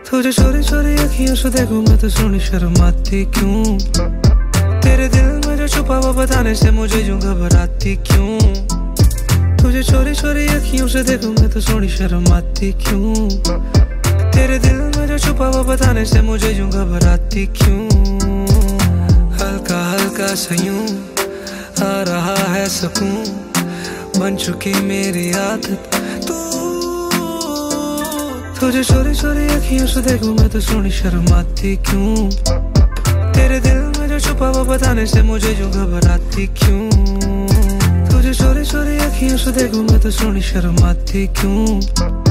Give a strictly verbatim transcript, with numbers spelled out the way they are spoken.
तुझे चोरी चोरी अखियों से देखूं मैं तो सोनी शर्माती क्यों? तेरे दिल में जो छुपा हुआ बताने से मुझे यूं घबराती क्यों? तुझे चोरी चोरी अखियों से देखूं मैं तो सोनी शर्माती क्यों? तेरे दिल में जो छुपा हुआ बताने से मुझे यूं घबराती क्यों? हल्का हल्का सा यूं आ रहा है सुकून, बन चुकी मेरी आदत तू। तुझे चोरी चोरी अखियों से देखूं मैं तो सोनी शर्माती क्यों? तेरे दिल में जो छुपा हुआ बताने से मुझे यूं घबराती क्यों? तुझे चोरी चोरी अखियों से देखूं मैं तो सोनी शर्माती क्यों?